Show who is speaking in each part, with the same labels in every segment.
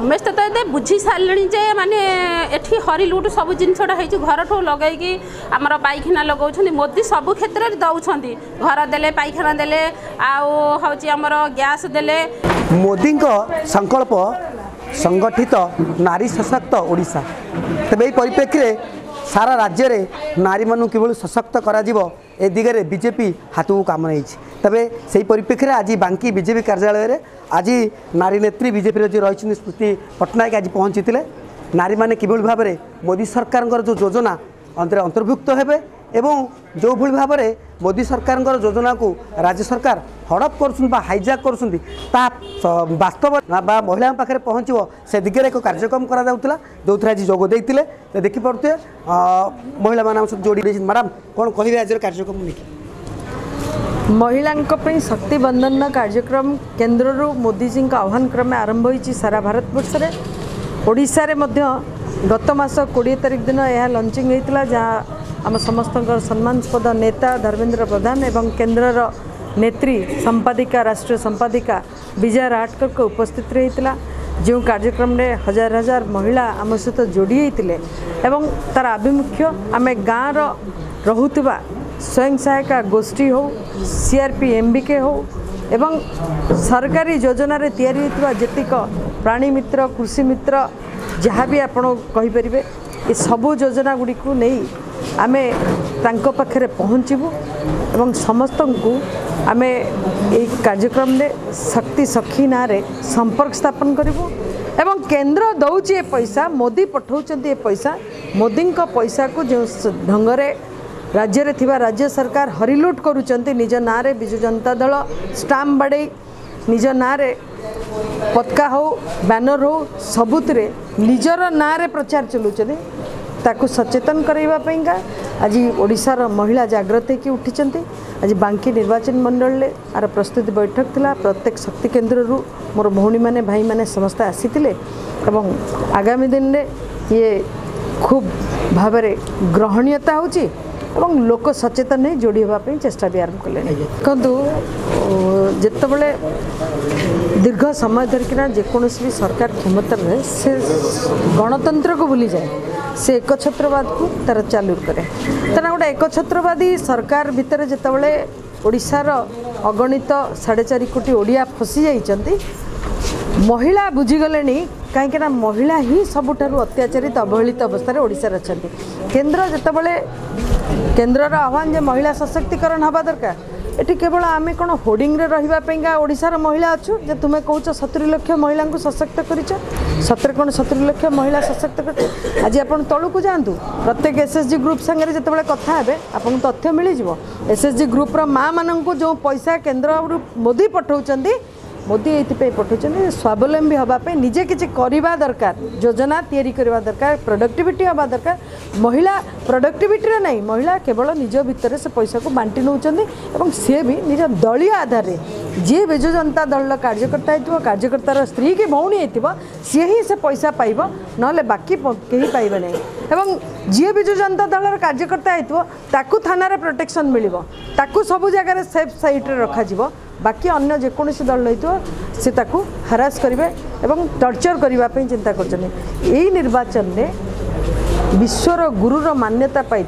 Speaker 1: समस्त तो ये बुझी सारे जे माने एठी हरी लुट सब जिनसटा हो घर ठू लगे आमर पाइखाना लगाऊँ मोदी सब क्षेत्र में दौरान घर देले पाइखाना देले आमर गैस देले।
Speaker 2: मोदी संकल्प संगठित नारी सशक्त ओडिशा तेज परिप्रेक्षी में सारा राज्य में नारी मानू किभली सशक्त करा ए दिगरे बीजेपी हाथ को काम नहीं तेरे से परिप्रेक्षी में आज बांकी बीजेपी कार्यालय में आज नारी नेत्री बीजेपी रही स्मृति पट्टनायक आज पहुँची नारी मैंने किभली भाव में मोदी सरकार जो योजना अंतर्भुक्त हेबे एवं जो भली भाव में मोदी सरकार योजना को राज्य सरकार हड़प कर हाइजैक कर वास्तव महिला पाखे पहुँचो से दिगरे एक कार्यक्रम करा जो आज जोगदे तो देखिपे महिला मान जोड़ी मैडम कौन कहे आज कार्यक्रम नहीं
Speaker 3: महिला शक्ति बंधन कार्यक्रम केन्द्र मोदीजी आह्वान क्रमे आरंभ हो सारा भारत वर्ष में ओडिशा रे मध्य गत मास 20 तारिख दिन यह लंचिंग होता जहाँ आम समस्त सम्मानस्पद नेता धर्मेंद्र प्रधान एवं केन्द्र नेत्री संपादिका राष्ट्रीय संपादिका विजया राटकर को उपस्थित रही जो कार्यक्रम में हजार हजार महिला आम सहित जोड़ी होते एवं तार आभिमुख्य आम गाँव रुवा स्वयं सहायता गोष्ठी हो सीआरपी एमबीके हो एवं सरकारी योजना रे तैयारी होता जेतिक प्राणी मित्र कृषि मित्र जहाँ भी आपण कहीपर ये सबू योजना गुड़ी को नहीं आमे तांको पाखे पहुँचबू एवं समस्त को आमे एक कार्यक्रम में शक्ति सखी ना रे संपर्क स्थापन करूँ एवं केंद्र दौची पैसा मोदी पठाउछन्ती ए पैसा मोदी पैसा को जो ढंग राज्य रे थिबा राज्य सरकार हरिलुट करुचंती निज ना रे बिजु जनता दल स्टाम्प बाड़े निज ना रे पताका हो बैनर हो सबुतरे निजर ना रे प्रचार चलुचंती ताकू सचेतन करवाईका आज ओडिशार महिला जागृत होकर उठी आज बांकी निर्वाचन मंडल में आर प्रस्तुति बैठक थिला प्रत्येक शक्ति केन्द्र मोर भौणी मैंने भाई मैंने समस्ते आसीथिले एवं आगामी दिन में ये खूब भाव ग्रहणीयता होची एवं लोक सचेतन नहीं जोड़ी होगापी चेष्टा भी आरंभ कले देखु जितेबले दीर्घ समय धरिकिना जेकोसी भी सरकार क्षमता रहे से गणतंत्र को भूली जाए से एकछत्रवाद को तार चालू कै तेना गोटे एकछत्रवादी सरकार भितर जितेबले ओडिशार अगणित 4.5 कोटी ओडिया फसी जाइछन्ति महिला बुझीगले कहीं महिला ही सबुठारु अत्याचारित अवहेलित अवस्था ओडिशा अच्छा केन्द्र जितेबले केन्द्र आह्वान जे महिला सशक्तिकरण हवा दरकार ये केवल आम कौन होर्डिंग रे रहिबा ओडिशार महिला अच्छु जे तुम्हें कौच 70 लाख महिला को सशक्त करिछ सतर कौन 70 लाख महिला सशक्त कर आज आप तलू को जातु प्रत्येक एसएचजी ग्रुप संगे जितेबाला कथा हे आपन तथ्य मिल जाव एसएचजी ग्रुप माँ मान जो पैसा केन्द्र मोदी पठाउछन्ती मोदी ये पठाउछन्ती स्वावलम्बी होगापी निजे किसी करवा दरकार योजना तैयारी करवा दरकार प्रोडक्टिविटी हवा दरकार महिला प्रोडक्टिविटी नहीं महिला केवल निज भितर से पैसा को बांटी नौकरी सी भी निज दलीय आधार में जी विजु जनता दल कार्यकर्ता हो कार्यकर्तार स्त्री की भौणी हो सी ही से पैसा पाइब ना बाकी कहीं पाइबे नहीं एवं जी विजु जनता दल कार्यकर्ता हो थाना प्रोटेक्शन मिल सबू जगह सेफ साइट रखा बाकी अन्य जेकोसी दल होती से हारास करेंगे एवं टर्चर करने चिंता कर निर्वाचन में विश्वर गुरुर मान्यता पाई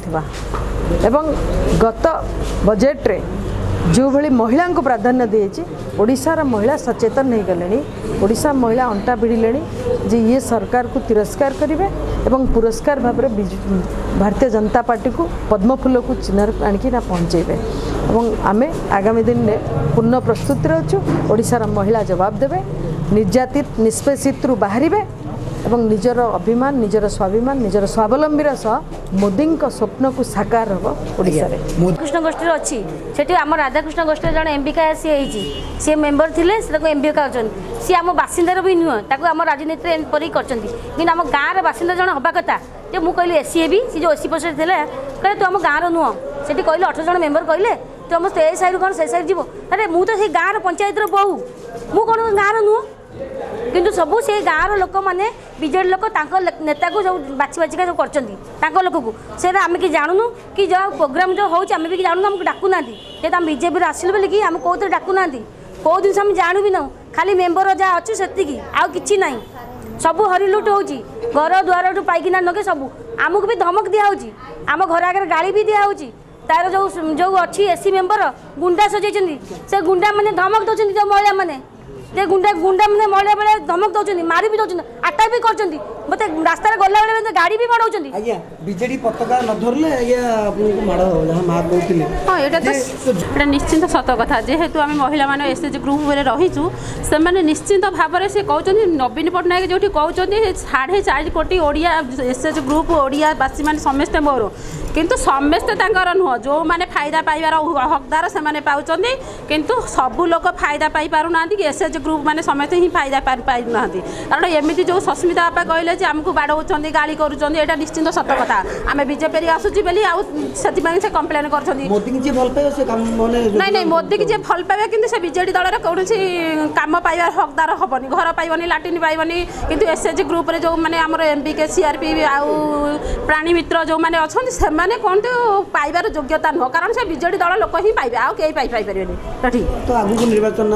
Speaker 3: एवं गत बजेट रे जो भली महिला को प्राधान्य दिए ओडिशार महिला सचेतन हो गले ओडिशा महिला अंटा भिड़िले जे ये सरकार को तिरस्कार करेंगे एवं पुरस्कार भाव भारतीय जनता पार्टी को पद्मफूल को चिन्ह आणिकी पहुँचेबे एवं आमे आगामी दिन में पूर्ण प्रस्तुति अच्छु ओडिशार महिला जवाब देवे निर्यातित निष्पेषित बाहर एवं निजर अभिमान निजर स्वाभिमान निजर स्वावलंबीर सह मोदी स्वप्न को साकार हम ओडिशा रे
Speaker 4: कृष्ण गोष्ठी अच्छी से आम राधाकृष्ण गोष्ठी जन एमबिका सी मेम्बर थे एमबिका अच्छा सी आम बासिंदार भी नुह आम राजनीति एपरी कर आम गाँव बासिंदा जन हवा कथा जो मुझे कहली एसी भी सी जो 80% थे कहले तू आम गाँव नुह से कहले 18 जन मेम्बर कहले तू आम ए साइड कौन से साइड जीव अरे मुझे गाँव पंचायत बहु मु कौन गाँव नुह किंतु सबू से गाँव लोक मैंने बीजेडी लोक नेता को जो बाछी बाछिका जो कर लोक को से आम कि जानूनु कि जो प्रोग्राम जो हो भी जानूनु आमको डाकुना जे आम बीजेपी आसिलु बोली कि आम कौन डाकुना कौ जिन जानू भी ना खाली मेम्बर जहाँ अच्छे से आउ कि ना सब हरिलुट होची घर द्वार पाइकिना नगे सब आमको भी धमक दिया होची आम घर आगे गाड़ी भी दिया होची तार जो जो अच्छी एसी मेंबर गुंडा सजाई से गुंडा मैंने धमक दौरान जो महिला मैंने गुंडा गुंडा मैंने महिला बेले धमक दौरान मारी भी दौरान अटैक भी कर मत रास्ता गला बेले गाड़ी भी माड़ौं
Speaker 2: आज्ञा बीजेडी पताका न धरले आज्ञा आपको माड़ जहाँ माँ कहते
Speaker 1: हाँ ये तो निश्चिंत सत कथा जेहेतु आम महिला मैंने एसएच ग्रुप रहीचु से निश्चिंत भाव में सी कहते नवीन पट्टनायक जो कहते 4.5 कोटी ओडिया एसएच ग्रुप ओडियावासी मैंने समस्ते मोर किंतु समस्ते नुह जो मैंने फायदा पाइबार हकदार से पाँच किंतु सबू लोक फायदा पाई पारु ना कि एसएच ग्रुप मैंने समस्ते ही फायदा पाई ना कारण एमती जो सस्मिता बापा कहले आमको बाड़ौं गाड़ी करुँचा निश्चिंत सत कथा आम बीजेपी आसूची बोली से कम्प्लेन कर नहीं मोदी की जी भल पाइबा कि से बीजेडी दल में कौन कम पाइबार हकदार हेनी घर पाइबनी लाट्रिन पाइबनी किंतु एसएच ग्रुप रे जो मैंने आम एमबीके सीआरपी आउ प्राणी मित्र जो मैंने अच्छा से कौन तो पाइबार योग्यता नुह कारण से बीजेडी दल लोक ही पाइबे आउ कहीं पाइपर तो ठीक
Speaker 2: तो आगु निर्वाचन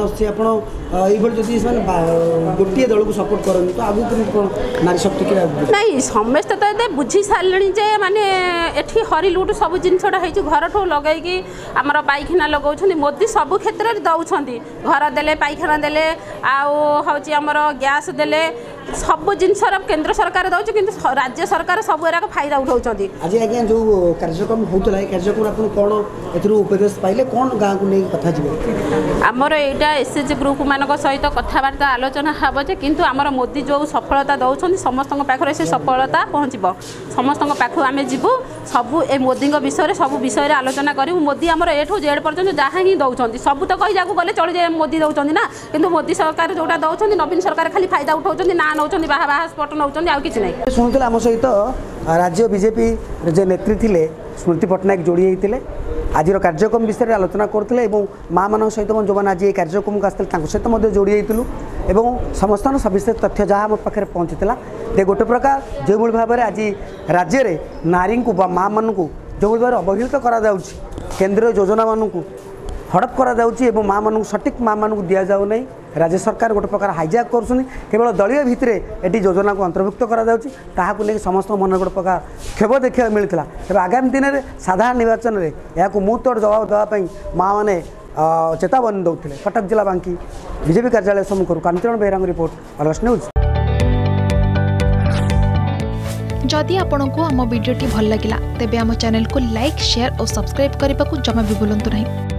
Speaker 2: गोटे दल को सपोर्ट करें तो आगु नारी शक्ति
Speaker 1: नहीं समस्ते तो ये बुझी सारे जे माने एठी हरिलुट सब जिनसटा घर ठू लगे आमर पाइखाना लगाऊँ मोदी सब क्षेत्र में दौरान घर देले पाइखाना देले आमर गैस देले सब जिनस केंद्र सरकार दौर कि राज्य सरकार सब एरा फायदा उठाऊँ
Speaker 2: आज आज्ञा जो कार्यक्रम होता है कार्यक्रम आप कौन ए उपदेश पाइले कौन गाँव को नहीं कथा जी
Speaker 1: आमर यहाँ एसएच ग्रुप मान सहित कथबार्ता आलोचना हम जे किंतु आमर मोदी जो सफलता दौरान समस्त पाखे से सफलता पहुँचब समस्त पाख आम जीवु सबू ए मोदी विषय सब विषय आलोचना करूँ मोदी आमर ए ठू जेड पर्यटन जहाँ ही दौरान सब तो कही जाकू गले चली जाए मोदी दौरान ना किंतु मोदी सरकार जोटा दौरान नवीन सरकार खाली फायदा उठाऊँ ना नौ बाहा स्पट नौ आउ कि नहीं
Speaker 2: शुणुले आम सहित राज्य बीजेपी जो नेत्री थे स्मृति पट्टनायक जोड़ी होते आज कार्यक्रम विषय में आलोचना करते माँ मान सहित जो मैंने आज ये कार्यक्रम को आसते सहित जोड़ी होती समस्त सविशेष तथ्य जहाँ आम पाखे पहुँचीला दे गोटे प्रकार जो भाव में आज राज्य में नारी को माँ मान को जो भाव अवहेलित करा केंद्रीय योजना मानू हड़प करा माँ मान सठिक माँ मान दि जाऊ नहीं राज्य सरकार गोटे प्रकार हाइजैक कर केवल दलीय भितर ये योजना को अंतर्भुक्त करा समस्त मन गोटे प्रकार क्षोभ देखा मिलता तेज आगामी दिन में साधारण निर्वाचन में यह मुँह तोड़ जवाब देवाई माँ मैंने चेतावनी दौले कटक जिला बांकी बीजेपी कार्यालय सम्मुख Kanchan Behera report Argus news.
Speaker 5: जदि आपंक आम भिडी भल लगा तेब आम चैनल को लाइक शेयर और सब्सक्राइब करने को जमा भी भूलु नहीं।